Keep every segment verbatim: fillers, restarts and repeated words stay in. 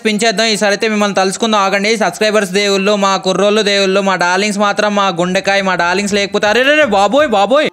Spin చేద్దాం. ఈసారి అయితే మిమ్మల్ని తలుచుకుందాం. ఆగండి. సబ్స్క్రైబర్స్ దేవుళ్ళు, మా కుర్రోళ్ళు దేవుళ్ళు, మా డార్లింగ్స్ మాత్రం మా గుండెకాయ. మా డార్లింగ్స్ లేకపోతే అరే రే బాబోయ్ బాబోయ్.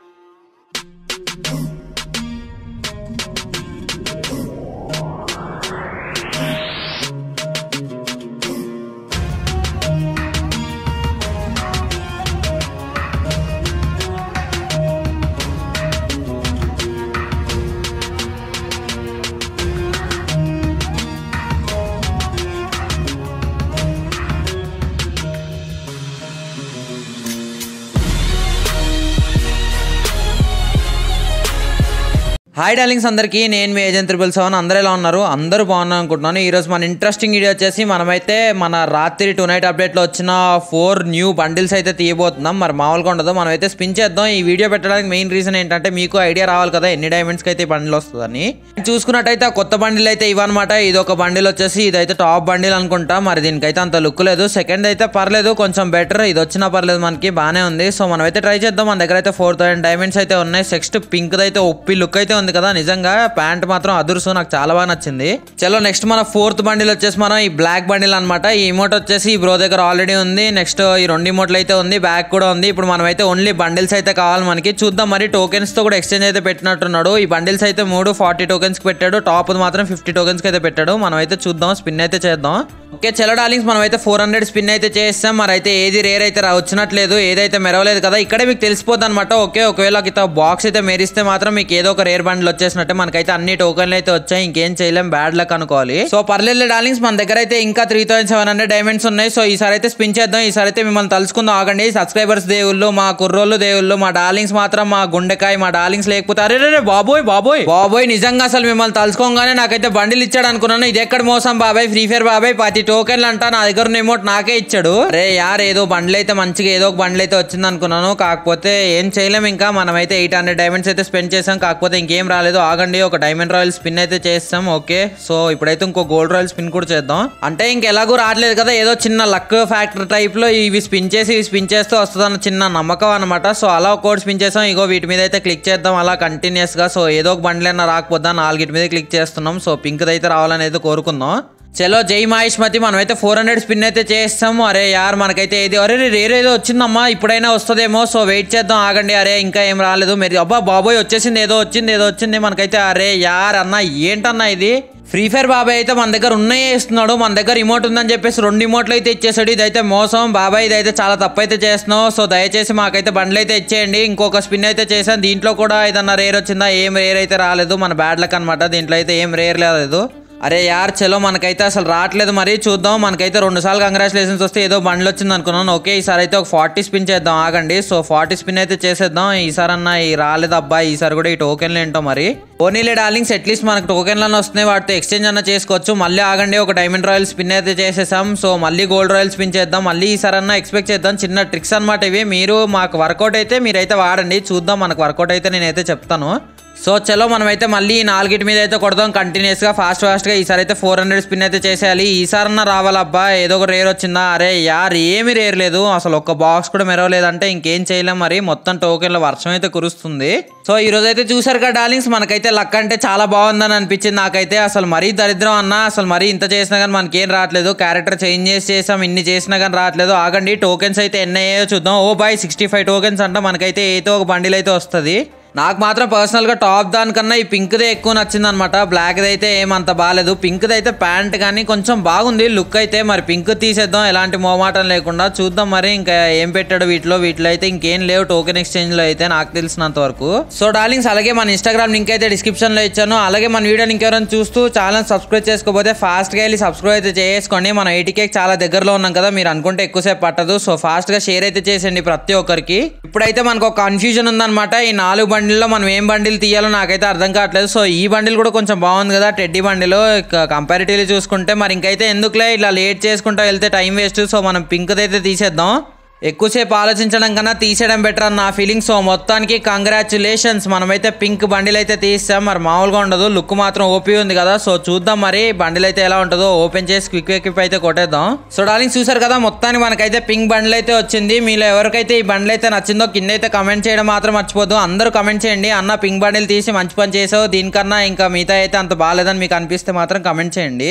హాయ్ డార్లింగ్స్ అందరికీ, నేను మీ ఏజెంట్ త్రిబుల్ సెవెన్. అందరూ ఎలా ఉన్నారు? అందరూ బాగున్నారు అనుకుంటున్నాను. ఈరోజు మన ఇంట్రెస్టింగ్ వీడియో వచ్చేసి మనమైతే మన రాత్రి టూ నైట్ అప్డేట్లో వచ్చిన ఫోర్ న్యూ బండిల్స్ అయితే తీయబోతున్నాం. మరి మామూలుగా ఉండదు, మనమైతే స్పిన్ చేద్దాం. ఈ వీడియో పెట్టడానికి మెయిన్ రీజన్ ఏంటంటే మీకు ఐడియా రావాలి కదా ఎన్ని డైమండ్స్కి అయితే ఈ బండిల్ వస్తుందని. చూసుకున్నట్టయితే ఆ కొత్త బండిల్ అయితే ఇవన్నమాట. ఇది ఒక బండిల్ వచ్చేసి ఇదైతే టాప్ బండిల్ అనుకుంటా. మరి దీనికైతే అంత లుక్ లేదు. సెకండ్ అయితే పర్లేదు, కొంచెం బెటర్. ఇది వచ్చినా పర్లేదు, మనకి బాగానే ఉంది. సో మనమైతే ట్రై చేద్దాం. మన దగ్గర అయితే ఫోర్ థౌసండ్ డైమండ్స్ అయితే ఉన్నాయి. నెక్స్ట్ పింక్ అయితే ఒప్పి లుక్ అయితే ఉంది కదా, నిజంగా ప్యాంట్ మాత్రం అదుర్సు, నాకు చాలా బాగా నచ్చింది. చలో నెక్స్ట్ మన ఫోర్త్ బండిల్ వచ్చేసి మనం ఈ బ్లాక్ బండిల్ అనమాట. ఈ ఇమోట్ వచ్చేసి ఈ బ్రో దగ్గర ఆల్రెడీ ఉంది. నెక్స్ట్ ఈ రెండు ఇమోట్లు అయితే ఉంది, బ్యాక్ కూడా ఉంది. ఇప్పుడు మనం అయితే ఓన్లీ బండిల్స్ అయితే కావాలి మనకి. చూద్దాం. మరి టోకెన్స్ తో కూడా ఎక్స్చేంజ్ అయితే పెట్టినట్టున్నాడు. ఈ బండిల్స్ అయితే మూడు ఫార్టీ టోకెన్స్ కి పెట్టాడు, టాప్ మాత్రం ఫిఫ్టీ టోకెన్స్ కి అయితే పెట్టాడు. మనం అయితే చూద్దాం, స్పిన్ అయితే చేద్దాం. ఓకే చలో డార్లింగ్స్, మనం అయితే ఫోర్ హండ్రెడ్ స్పిన్ అయితే చేస్తాం. మరి అయితే ఏది రేర్ అయితే వచ్చినట్లేదు, ఏదైతే మెరవలేదు కదా, ఇక్కడే మీకు తెలిసిపోద్ది అనమాట. ఓకే ఒకవేళ బాక్స్ అయితే మెరిస్తే మాత్రం మీకు ఏదో ఒక రేర్ బండిల్ వచ్చేసినట్టే. మనకైతే అన్ని టోకెన్లు అయితే వచ్చాయి, ఇంకేం చేయలేం, బ్యాడ్ లక్ అనుకోవాలి. సో పర్లేదు డార్లింగ్స్, మన దగ్గర అయితే ఇంకా three thousand seven hundred diamonds ఉన్నాయి. సో ఈసారి అయితే స్పిన్ చేద్దాం. ఈసారి అయితే మిమ్మల్ని తలుచుకుందాం. ఆగండి. సబ్స్క్రైబర్స్ దేవుళ్ళు, మా కుర్రోళ్ళు దేవుళ్ళు, మా డార్లింగ్స్ మాత్రం మా గుండెకాయ. మా డార్లింగ్స్ లేకపోతే అరే రే బాబోయ్ బాబోయ్ బాబోయ్. నిజంగా అసలు మిమ్మల్ని తలుచుకోగానే నాకైతే బండిల్ ఇచ్చాడు అనుకున్నాను. ఇది ఎక్కడ మోసం బాబాయ్, ఫ్రీ ఫైర్ బాబాయ్. పది టోకెన్లు అంటా నా దగ్గర ఉన్న అమౌంట్ నాకే ఇచ్చాడు. అరే యార్, ఏదో బండ్లు అయితే మంచిగా ఏదో ఒక బండ్లు అయితే వచ్చింది అనుకున్నాను. కాకపోతే ఏం చేయలేం, ఇంకా మనమైతే ఎయిట్ హండ్రెడ్ డైమండ్స్ అయితే స్పెండ్ చేసాం. కాకపోతే ఇంకేం రాలేదు. ఆగండి, ఒక డైమండ్ రాయల్ స్పిన్ అయితే చేస్తాం. ఓకే సో ఇప్పుడైతే ఇంకో గోల్డ్ రాయల్ స్పిన్ కూడా చేద్దాం. అంటే ఇంకెలాగూ రావట్లేదు కదా, ఏదో చిన్న లక్ ఫ్యాక్టర్ టైప్ లో ఇవి స్పిన్ చేసి ఇవి స్పిన్ చేస్తూ వస్తుందన్న చిన్న నమ్మకం అనమాట. సో అలా ఒక స్పిన్ చేసాం. ఇగో వీటి మీద అయితే క్లిక్ చేద్దాం అలా కంటిన్యూస్ గా. సో ఏదో ఒక బండ్లు అయినా రాకపోద్దా, నాలుగిటి మీద క్లిక్ చేస్తున్నాం. సో పింక్ అయితే రావాలని అయితే కోరుకుందాం. చలో జై మహేష్మతి, మనమైతే ఫోర్ హండ్రెడ్ స్పిన్ అయితే చేస్తాము. అరే యార్ మనకైతే ఏది అరే రేర్ ఏదో వచ్చిందమ్మా, ఇప్పుడైనా వస్తుందేమో. సో వెయిట్ చేద్దాం. ఆగండి. అరే ఇంకా ఏం రాలేదు. మరి అబ్బా బాబోయ్ వచ్చేసింది, ఏదో వచ్చింది ఏదో వచ్చింది మనకైతే. అరే యార్ అన్న ఏంటన్నా ఇది, ఫ్రీ ఫైర్ బాబాయ్ అయితే మన దగ్గర ఉన్నాయే ఇస్తున్నాడు. మన దగ్గర ఇమోట్ ఉందని చెప్పేసి రెండు ఇమోట్లు అయితే ఇచ్చేసాడు. ఇదైతే మోసం బాబాయ్, ఇదైతే చాలా తప్పు అయితే చేస్తున్నావు. సో దయచేసి మాకైతే బండ్లు అయితే ఇచ్చేయండి. ఇంకొక స్పిన్ అయితే చేసాను, దీంట్లో కూడా ఏదన్నా రేర్ వచ్చిందా, ఏం రేర్ అయితే రాలేదు. మన బ్యాడ్ లక్ అనమాట, దీంట్లో అయితే ఏం రేర్ లేదు. అరే యార్ చలో మనకైతే అసలు రావట్లేదు. మరి చూద్దాం. మనకైతే రెండు సార్లు కంగ్రాచులేషన్స్ వస్తే ఏదో బండ్లు వచ్చింది అనుకున్నాను. ఓకే ఈసారి అయితే ఒక ఫార్టీ స్పిన్ చేద్దాం. ఆగండి. సో ఫార్టీ స్పిన్ అయితే చేసేద్దాం. ఈసారి అన్న ఈ రాలేదు అబ్బాయి, ఈసారి కూడా ఈ టోకెన్లు ఏంటో మరి. పోనీలే డార్లింగ్స్, అట్లీస్ట్ మనకు టోకెన్లు వస్తున్నాయి, వాటితో ఎక్స్చేంజ్ అన్న చేసుకోవచ్చు. మళ్ళీ ఆగండి, ఒక డైమండ్ రాయల్ స్పిన్ అయితే చేసేసాం. సో మళ్ళీ గోల్డ్ రాయల్ స్పిన్ చేద్దాం. మళ్ళీ ఈసారి అన్న ఎక్స్పెక్ట్ చేద్దాం. చిన్న ట్రిక్స్ అనమాట ఇవి. మీరు మాకు వర్కౌట్ అయితే మీరైతే వాడండి, చూద్దాం. మనకు వర్కౌట్ అయితే నేనైతే చెప్తాను. సో చలో మనమైతే మళ్ళీ నాలుగిటి మీద అయితే కొడదాం కంటిన్యూస్గా, ఫాస్ట్ ఫాస్ట్గా. ఈసారి అయితే ఫోర్ హండ్రెడ్ స్పిన్ అయితే చేసేయాలి. ఈసారన్నా రావాలబ్బా, ఏదో ఒక రేర్ వచ్చిందా. అరే యార్ ఏమి రేర్ లేదు, అసలు ఒక్క బాక్స్ కూడా మెరవలేదంటే ఇంకేం చేయలేం. మరి మొత్తం టోకెన్ల వర్షం అయితే కురుస్తుంది. సో ఈ రోజు అయితే చూసారు కదా డార్లింగ్స్, మనకైతే లక్ అంటే చాలా బాగుందని అనిపించింది నాకైతే. అసలు మరీ దరిద్రం అన్న, అసలు మరీ ఇంత చేసినా కానీ మనకేం రావట్లేదు. క్యారెక్టర్ చేంజ్ చేసి చేసాం, ఇన్ని చేసినా కానీ రావట్లేదు. ఆగండి, టోకెన్స్ అయితే ఎన్ని అయ్యాయో చూద్దాం. Oh boy sixty five tokens అంట. మనకైతే ఏదో ఒక బండిల్ అయితే వస్తుంది. నాకు మాత్రం పర్సనల్గా టాప్ దానికన్నా ఈ పింక్దే ఎక్కువ నచ్చింది అనమాట. బ్లాక్ది అయితే ఏమంత బాగాలేదు. పింక్ది అయితే ప్యాంట్ కానీ కొంచెం బాగుంది లుక్ అయితే. మరి పింక్ తీసేద్దాం, ఎలాంటి మోమాటం లేకుండా. చూద్దాం మరి ఇంకా ఏం పెట్టాడు వీటిలో. వీటిలో అయితే ఇంకేం లేవు టోకెన్ ఎక్స్చేంజ్ లో అయితే నాకు తెలిసినంత వరకు. సో డార్లింగ్స్, అలాగే మన ఇన్స్టాగ్రామ్ లింక్ అయితే డిస్క్రిప్షన్ లో ఇచ్చాను. అలాగే మన వీడియో ఇంకెవరైనా చూస్తూ ఛానల్ సబ్స్క్రైబ్ చేసుకోకపోతే ఫాస్ట్ గా వెళ్ళి సబ్స్క్రైబ్ అయితే చేసుకోండి. మన ఎయిటీ కే చాలా దగ్గరలో ఉన్నాం కదా, మీరు అనుకుంటే ఎక్కువసేపు పట్టదు. సో ఫాస్ట్ గా షేర్ అయితే చేసేయండి ప్రతి ఒక్కరికి. ఇప్పుడైతే మనకు ఒక కన్ఫ్యూజన్ ఉందన్నమాట. ఈ నాలుగు బండిల్లో మనం ఏం బండిల్ తీయాలో నాకైతే అర్థం కావట్లేదు. సో ఈ బండిల్ కూడా కొంచెం బాగుంది కదా, టెడ్డీ బండిలో కంపారిటివ్లీ చూసుకుంటే. మరి ఇంకైతే ఎందుకులే ఇట్లా లేట్ చేసుకుంటా వెళ్తే టైం వేస్ట్. సో మనం పింక్ అయితే తీసేద్దాం. ఎక్కువసేపు ఆలోచించడం కన్నా తీసేయడం బెటర్ అని నా ఫీలింగ్. సో మొత్తానికి కంగ్రాచులేషన్స్, మనమైతే పింక్ బండిల్ అయితే తీసాం. మరి మామూలుగా ఉండదు, లుక్ మాత్రం ఓపీ ఉంది కదా. సో చూద్దాం మరి బండిల్ అయితే ఎలా ఉంటుందో. ఓపెన్ చేసి క్విక్ ఎక్విప్ అయితే కొట్టేద్దాం. సో డార్లింగ్స్ చూసారు కదా, మొత్తానికి మనకైతే పింక్ బండిల్ అయితే వచ్చింది. మీలో ఎవరికైతే ఈ బండిల్ అయితే నచ్చిందో కింద అయితే కమెంట్ చేయడం మాత్రం మర్చిపోద్దు. అందరూ కమెంట్ చేయండి, అన్న పింక్ బండిల్ తీసి మంచి పని చేసావు, దీనికన్నా ఇంకా మిగతా అయితే అంత బాగాలేదని మీకు అనిపిస్తే మాత్రం కమెంట్ చేయండి.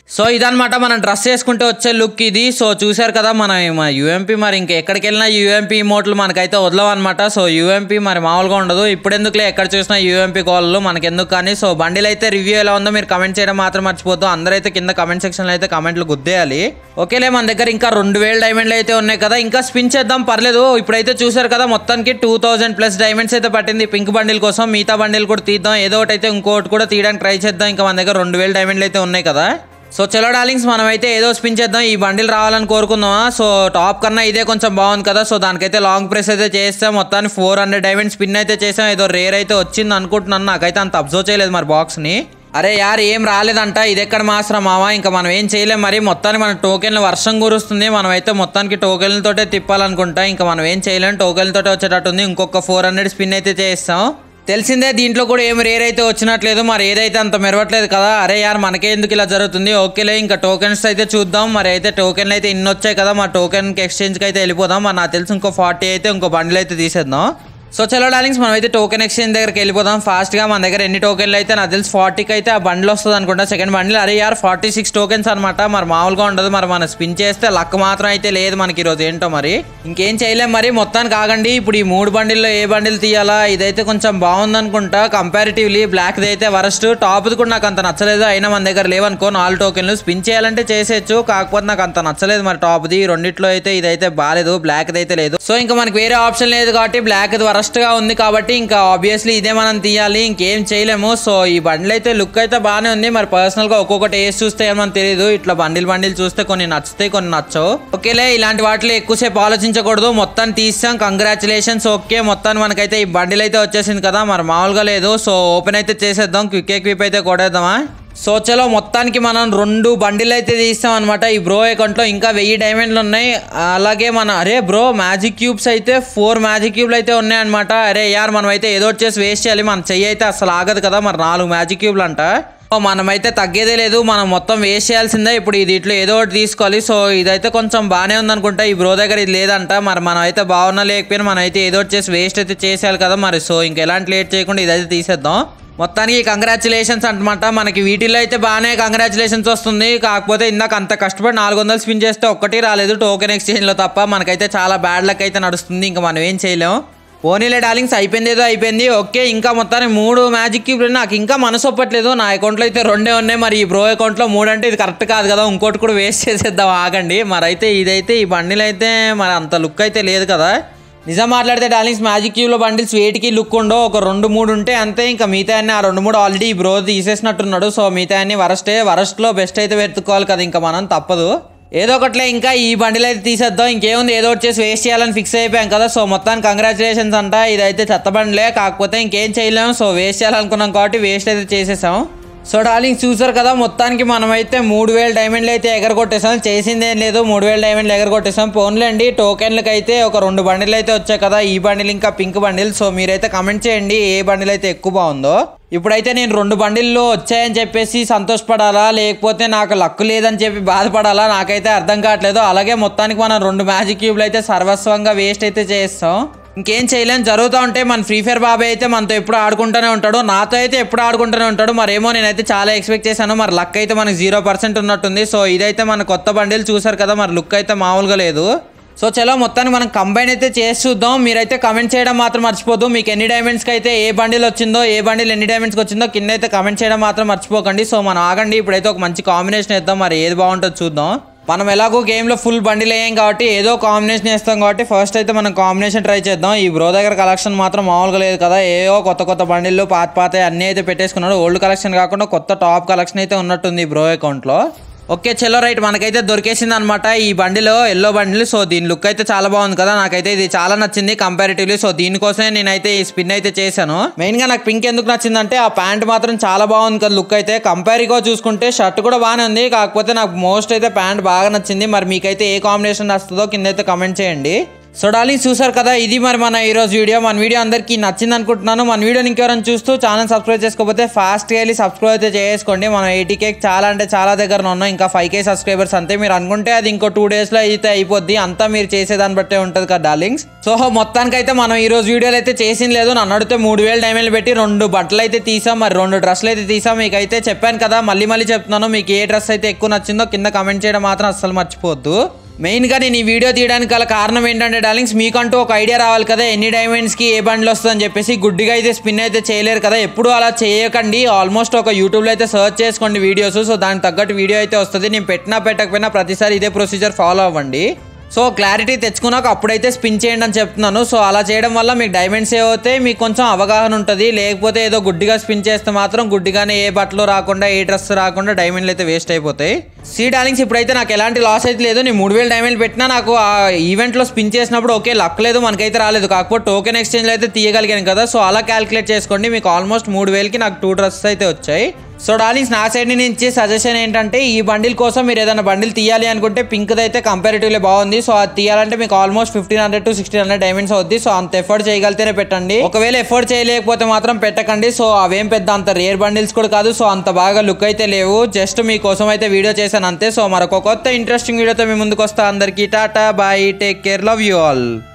సో ఇదనమాట మనం డ్రెస్ వేసుకుంటే వచ్చే లుక్ ఇది. సో చూసారు కదా మన మన యూఎంపీ మరి ఇంకా ఎక్కడికి వెళ్ళినా యూఎంపీ ఇమోట్లు మనకైతే వదలవు అనమాట. సో యూఎంపీ మరి మామూలుగా ఉండదు. ఇప్పుడు ఎందుకులే ఎక్కడ చూసినా యూఎంపీ కాళ్ళు మనకెందుకు కానీ. సో బండిలు అయితే రివ్యూ ఎలా ఉందో మీరు కమెంట్ చేయడం మాత్రం మర్చిపోద్దు. అందరైతే కింద కమెంట్ సెక్షన్లో అయితే కమెంట్లు గుద్దేయాలి. ఓకేలే మన దగ్గర ఇంకా రెండు వేల డైమండ్లు అయితే ఉన్నాయి కదా, ఇంకా స్పిన్ చేద్దాం పర్లేదు. ఇప్పుడైతే చూసారు కదా మొత్తానికి టూ థౌసండ్ ప్లస్ డైమండ్స్ అయితే పట్టింది పింక్ బండిల్ కోసం. మిగతా బండిల్ కూడా తీద్దాం, ఏదో ఒకటి అయితే ఇంకోటి కూడా తీయడానికి ట్రై చేద్దాం. ఇంకా మన దగ్గర రెండు వేల డైమండ్లు అయితే ఉన్నాయి కదా. సో చలో డార్లింగ్స్ మనమైతే ఏదో స్పిన్ చేద్దాం, ఈ బండిల్ రావాలని కోరుకుందామా. సో టాప్ కన్నా ఇదే కొంచెం బాగుంది కదా. సో దానికైతే లాంగ్ ప్రెస్ అయితే చేస్తాం. మొత్తాన్ని ఫోర్ హండ్రెడ్ డైమండ్ స్పిన్ అయితే చేసాం. ఏదో రేర్ అయితే వచ్చింది అనుకుంటున్నాను, నాకైతే అంత అబ్జర్వ్ చేయలేదు మరి బాక్స్ని. అరే యార్ ఏం రాలేదంట, ఇది ఎక్కడ మాసరా మావా, ఇంకా మనం ఏం చేయలేం మరి. మొత్తానికి మన టోకెన్లు వర్షం కురుస్తుంది, మనమైతే మొత్తానికి టోకెన్లతోటే తిప్పాలనుకుంటా. ఇంకా మనం ఏం చేయలేం, టోకెన్లతోటే వచ్చేటట్టుంది. ఇంకొక ఫోర్ హండ్రెడ్ స్పిన్ అయితే చేస్తాం. తెలిసిందే దీంట్లో కూడా ఏం రేర్ అయితే వచ్చినట్లేదు, మరి ఏదైతే అంత మెరవట్లేదు కదా. అరే యార్ మనకే ఎందుకు ఇలా జరుగుతుంది. ఓకేలే ఇంకా టోకెన్స్ అయితే చూద్దాం. మరి అయితే టోకెన్లు అయితే ఇన్ని వచ్చాయి కదా, మా టోకెన్కి ఎక్స్చేంజ్కి అయితే వెళ్ళిపోదాం. మరి నాకు తెలిసి ఇంకో ఫార్టీ అయితే ఇంకో బండిల్ అయితే తీసేద్దాం. సో చలో డార్లింగ్స్ మనం అయితే టోకెన్ ఎక్స్చేంజ్ దగ్గరికి వెళ్ళిపోదాం ఫాస్ట్గా. మన దగ్గర ఎన్ని టోకెన్లు అయితే నాకు తెలిసి ఫార్టీకి అయితే ఆ బండిల్ వస్తుంది అనుకుంటా, సెకండ్ బండిల్. అరే యార్ ఫార్టీ సిక్స్ టోకెన్స్ అనమాట, మరి మామూలుగా ఉండదు. మరి మనం స్పిన్ చేస్తే లక్ మాత్రం అయితే లేదు మనకి ఈరోజు, ఏంటో మరి ఇంకేం చేయలేం. మరి మొత్తానికి ఆగండి, ఇప్పుడు ఈ మూడు బండిల్లో ఏ బండిల్ తీయాలా. ఇదైతే కొంచెం బాగుంది అనుకుంటా కంపారిటివ్లీ, బ్లాక్ది అయితే వరస్ట్. టాప్ది కూడా నాకు అంత నచ్చలేదు, అయినా మన దగ్గర లేవనుకో నాలుగు టోకెన్లు. స్పిన్ చేయాలంటే చేసేయచ్చు, కాకపోతే నాకు అంత నచ్చలేదు మరి టాప్ది. రెండిట్లో అయితే ఇదైతే బాగాలేదు, బ్లాక్ది అయితే లేదు. సో ఇంకా మనకి వేరే ఆప్షన్ లేదు కాబట్టి బ్లాక్ది వరస్ట్ గా ఉంది కాబట్టి ఇంకా ఆబ్వియస్లీ ఇదే మనం తీయాలి, ఇంకేం చేయలేము. సో ఈ బండిల్ అయితే లుక్ అయితే బాగానే ఉంది. మరి పర్సనల్ గా ఒక్కొక్కటి వేసి చూస్తే ఏమని తెలియదు, ఇట్లా బండిల్ బండిల్ చూస్తే కొన్ని నచ్చుతాయి కొన్ని నచ్చవు. ఓకేలే ఇలాంటి వాటిలో ఎక్కువసేపు ఆలోచించకూడదు, మొత్తాన్ని తీసాం. కంగ్రాచులేషన్స్. ఓకే మొత్తాన్ని మనకైతే ఈ బండిల్ అయితే వచ్చేసింది కదా, మరి మామూలుగా లేదు. సో ఓపెన్ అయితే చేసేద్దాం, క్విక్ క్విప్ అయితే కొడేద్దామా. సో చలో మొత్తానికి మనం రెండు బండిల్ అయితే తీస్తాం అనమాట ఈ బ్రో అకౌంట్లో. ఇంకా వెయ్యి డైమండ్లు ఉన్నాయి. అలాగే మన అరే బ్రో మ్యాజిక్ క్యూబ్స్ అయితే ఫోర్ మ్యాజిక్ క్యూబ్లు అయితే ఉన్నాయి అనమాట. అరే యార్ మనం అయితే ఏదో చేసి వేస్ట్ చేయాలి, మన చెయ్యి అయితే అసలు ఆగదు కదా. మరి నాలుగు మ్యాజిక్ క్యూబ్లు అంట, మనమైతే తగ్గేదే లేదు, మనం మొత్తం వేస్ట్ చేయాల్సిందే. ఇప్పుడు ఇది ఇట్లా ఏదో ఒకటి తీసుకోవాలి. సో ఇదైతే కొంచెం బాగానే ఉందనుకుంటా, ఈ బ్రో దగ్గర ఇది లేదంట. మరి మనం అయితే బాగున్నా లేకపోయినా మనం అయితే ఏదో ఒకటి చేసి వేస్ట్ అయితే చేసేయాలి కదా మరి. సో ఇంకా ఎలాంటి లేట్ చేయకుండా ఇదైతే తీసేద్దాం. మొత్తానికి కంగ్రాచులేషన్స్ అనమాట. మనకి వీటిల్లో అయితే బాగానే కంగ్రాచులేషన్స్ వస్తుంది, కాకపోతే ఇందాక అంత కష్టపడి నాలుగు వందలు స్పిన్ చేస్తే ఒక్కటి రాలేదు టోకెన్ ఎక్స్చేంజ్లో తప్ప. మనకైతే చాలా బ్యాడ్ లక్ అయితే నడుస్తుంది, ఇంకా మనం ఏం చేయలేము. పోనీలే డార్లింగ్స్ అయిపోయింది, ఏదో అయిపోయింది. ఓకే ఇంకా మొత్తానికి మూడు మ్యాజిక్ క్యూబ్లు నాకు ఇంకా మనసు ఒప్పట్లేదు. నా అకౌంట్లో అయితే రెండే ఉన్నాయి, మరి ఈ బ్రో అకౌంట్లో మూడు అంటే ఇది కరెక్ట్ కాదు కదా, ఇంకోటి కూడా వేస్ట్ చేసేద్దాం ఆగండి. మరి అయితే ఇదైతే ఈ బండిల్ అయితే మరి అంత లుక్ అయితే లేదు కదా. నిజం మాట్లాడితే డార్లింగ్స్ మ్యాజిక్ క్యూబ్లో బండిల్స్ వేటికి లుక్ ఉండవు, ఒక రెండు మూడు ఉంటే అంతే. ఇంకా మిగతా అన్ని ఆ రెండు మూడు ఆల్రెడీ ఈ బ్రో తీసేసినట్టున్నాడు. సో మిగతా అన్ని వరస్టే, వరస్ట్లో బెస్ట్ అయితే వెతుక్కోవాలి కదా, ఇంకా మనం తప్పదు ఏదో ఒకట్లే. ఇంకా ఈ బండిల్ అయితే తీసేద్దాం, ఇంకేముంది ఏదో ఒకటి చేసి వేస్ట్ చేయాలని ఫిక్స్ అయిపోయాం కదా. సో మొత్తానికి కంగ్రాచులేషన్స్ అంట, ఇదైతే చెత్త బండిలే, కాకపోతే ఇంకేం చేయలేము. సో వేస్ట్ చేయాలనుకున్నాం కాబట్టి వేస్ట్ అయితే చేసేసాం. సో డార్లింగ్స్ చూసారు కదా మొత్తానికి మనమైతే మూడు వేల డైమండ్లు అయితే ఎగరగొట్టేసాం, చేసిందేం లేదు, మూడు వేల డైమండ్లు ఎగరగొట్టేసాం. పోన్లేండి టోకెన్లకి అయితే ఒక రెండు బండిలు అయితే వచ్చాయి కదా, ఈ బండిల్ ఇంకా పింక్ బండిల్. సో మీరైతే కమెంట్ చేయండి ఏ బండిల్ అయితే ఎక్కువ బాగుందో. ఇప్పుడైతే నేను రెండు బండిల్లో వచ్చాయని చెప్పేసి సంతోషపడాలా, లేకపోతే నాకు లక్ లేదని చెప్పి బాధపడాలా, నాకైతే అర్థం కావట్లేదు. అలాగే మొత్తానికి మనం రెండు మ్యాజిక్ క్యూబ్లు అయితే సర్వస్వంగా వేస్ట్ అయితే చేస్తాం, ఇంకేం చేయలేం. జరుగుతూ ఉంటే మన ఫ్రీ ఫైర్ బాబాయ్ అయితే మనతో ఎప్పుడు ఆడుకుంటూనే ఉంటాడు, నాతో అయితే ఎప్పుడు ఆడుకుంటూనే ఉంటాడు. మరేమో నేనైతే చాలా ఎక్స్పెక్ట్ చేశాను, మరి లక్ అయితే మనకి జీరో పర్సెంట్ ఉన్నట్టుంది. సో ఇదైతే మన కొత్త బండిల్ చూసారు కదా, మరి లుక్ అయితే మామూలుగా లేదు. సో చలో మొత్తానికి మనం కంబైన్ అయితే చేసి చూద్దాం. మీరైతే కమెంట్ చేయడం మాత్రం మర్చిపోద్దు, మీకు ఎన్ని డైమండ్స్కి అయితే ఏ బండిల్ వచ్చిందో, ఏ బండిల్ ఎన్ని డైమండ్స్కి వచ్చిందో కింద అయితే కమెంట్ చేయడం మాత్రం మర్చిపోకండి. సో మనం ఆగండి, ఇప్పుడైతే ఒక మంచి కాంబినేషన్ వేద్దాం, మరి ఏది బాగుంటుందో చూద్దాం. మనం ఎలాగో గేమ్లో ఫుల్ బండిల్ వేయం కాబట్టి ఏదో కాంబినేషన్ వేస్తాం కాబట్టి ఫస్ట్ అయితే మనం కాంబినేషన్ ట్రై చేద్దాం. ఈ బ్రో దగ్గర కలెక్షన్ మాత్రం మామూలుగా లేదు కదా, ఏవో కొత్త కొత్త బండిల్లో పాత పాత అన్నీ అయితే పెట్టేసుకున్నాడు. ఓల్డ్ కలెక్షన్ కాకుండా కొత్త టాప్ కలెక్షన్ అయితే ఉన్నట్టుంది ఈ బ్రో అకౌంట్లో. ఓకే చలో రైట్, మనకైతే దొరికేసింది అనమాట ఈ బండిలో, ఎల్లో బండిల్. సో దీని లుక్ అయితే చాలా బాగుంది కదా, నాకైతే ఇది చాలా నచ్చింది కంపారిటివ్లీ. సో దీనికోసమే నేనైతే ఈ స్పిన్ అయితే చేశాను. మెయిన్గా నాకు పింక్ ఎందుకు నచ్చిందంటే ఆ ప్యాంట్ మాత్రం చాలా బాగుంది కదా లుక్ అయితే. కంపేర్గా చూసుకుంటే షర్ట్ కూడా బాగానే ఉంది, కాకపోతే నాకు మోస్ట్ అయితే ప్యాంట్ బాగా నచ్చింది. మరి మీకైతే ఏ కాంబినేషన్ నచ్చుతుందో కింద అయితే కమెంట్ చేయండి. సో డార్లింగ్స్ చూసారు కదా, ఇది మరి మన ఈరోజు వీడియో. మన వీడియో అందరికీ నచ్చింది అనుకుంటున్నాను. మన వీడియోని ఇంకెవరైనా చూస్తూ ఛానల్ సబ్స్క్రైబ్ చేసుకోకపోతే ఫాస్ట్గా వెళ్ళి సబ్స్క్రైబ్ అయితే చేసుకోండి. మనం ఎయిటీ కేక్ చాలా అంటే చాలా దగ్గర ఉన్నాం. ఇంకా ఫైవ్ కే సబ్స్క్రైబర్స్ అంతే. మీరు అనుకుంటే అది ఇంకో టూ డేస్లో అయితే అయిపోద్ది. అంతా మీరు చేసేదాన్ని బట్టే ఉంటుంది కదా డార్లింగ్స్. సో మొత్తానికైతే మనం ఈ రోజు వీడియోలు అయితే చేసింది లేదు. నన్ను అడిగితే మూడు వేలు డైమండ్లు పెట్టి రెండు బట్టలు అయితే తీసాం, మరి రెండు డ్రెస్సులు అయితే తీసాం. మీకు అయితే చెప్పాను కదా, మళ్ళీ మళ్ళీ చెప్తున్నాను, మీకు ఏ డ్రెస్ అయితే ఎక్కువ నచ్చిందో కింద కమెంట్ చేయడం మాత్రం అస్సలు మర్చిపోవద్దు. మెయిన్గా నేను ఈ వీడియో తీయడానికి గల కారణం ఏంటంటే డార్లింగ్స్, మీకంటూ ఒక ఐడియా రావాలి కదా, ఎన్ని డైమండ్స్కి ఏ బండ్లు వస్తుందని చెప్పేసి. గుడ్డిగా అయితే స్పిన్ అయితే చేయలేరు కదా, ఎప్పుడు అలా చేయకండి. ఆల్మోస్ట్ ఒక యూట్యూబ్లో అయితే సర్చ్ చేసుకోండి వీడియోస్. సో దానికి తగ్గట్టు వీడియో అయితే వస్తుంది. నేను పెట్టినా పెట్టకపోయినా ప్రతిసారి ఇదే ప్రొసీజర్ ఫాలో అవ్వండి. సో క్లారిటీ తెచ్చుకున్నాక అప్పుడైతే స్పిన్ చేయండి అని చెప్తున్నాను. సో అలా చేయడం వల్ల మీకు డైమండ్స్ ఏ అవుతాయి, మీకు కొంచెం అవగాహన ఉంటుంది. లేకపోతే ఏదో గుడ్డిగా స్పిన్ చేస్తే మాత్రం గుడ్డిగానే ఏ బట్టలు రాకుండా ఏ డ్రెస్ రాకుండా డైమండ్లు అయితే వేస్ట్ అయిపోతాయి. సీ డార్లింగ్స్ ఇప్పుడైతే నాకు ఎలాంటి లాస్ అయితే లేదు. నేను మూడు వేలు డైమండ్లు పెట్టినా నాకు ఆ ఈవెంట్లో స్పిన్ చేసినప్పుడు ఓకే లక్ లేదు, మనకైతే రాలేదు. కాకపోతే టోకెన్ ఎక్స్చేంజ్లో అయితే తీయగలిగాను కదా. సో అలా క్యాలిక్యులేట్ చేసుకోండి. మీకు ఆల్మోస్ట్ మూడు వేలకి నాకు టూ డ్రెస్సెస్ అయితే వచ్చాయి. సో డార్లింగ్స్ నా సైడ్ నుంచి సజెషన్ ఏంటంటే, ఈ బండిల్ కోసం మీరు ఏదైనా బండిల్ తీయాలి అనుకుంటే పింక్ది అయితే కంపారిటివ్లీ బాగుంది. సో అది తీయాలంటే మీకు almost fifteen hundred to sixteen hundred diamonds అవుద్ది. సో అంత ఎఫర్ట్ చేయగలితేనే పెట్టండి. ఒకవేళ ఎఫర్ట్ చేయలేకపోతే మాత్రం పెట్టకండి. సో అవేం పెద్ద అంత రేర్ బండిల్స్ కూడా కాదు. సో అంత బాగా లుక్ అయితే లేవు. జస్ట్ మీకోసం అయితే వీడియో చేశాను అంతే. సో మరొక కొత్త ఇంట్రెస్టింగ్ వీడియోతో మీ ముందుకు వస్తా. అందరికీ tata bye, take care, love you all.